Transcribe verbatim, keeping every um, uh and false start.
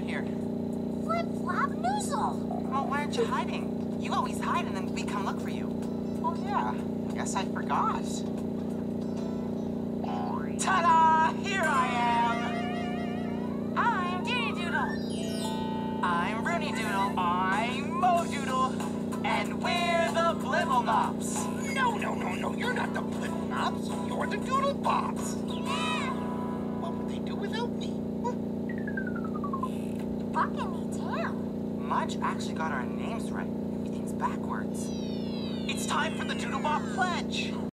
here? Flip-flop noozle! Oh, why aren't you hiding? You always hide and then we come look for you. Oh, yeah. I guess I forgot. Ta-da! Here I am! I'm Doody Doodle. I'm Rooney Doodle. I'm Mo Doodle. And we're the Doodlebops. No, no, no, no. You're not the Doodlebops. You're the Doodlebops. Yeah. What would they do without me? Bucking me town. Mudge actually got our names right. Everything's backwards. It's time for the Doodlebop Pledge.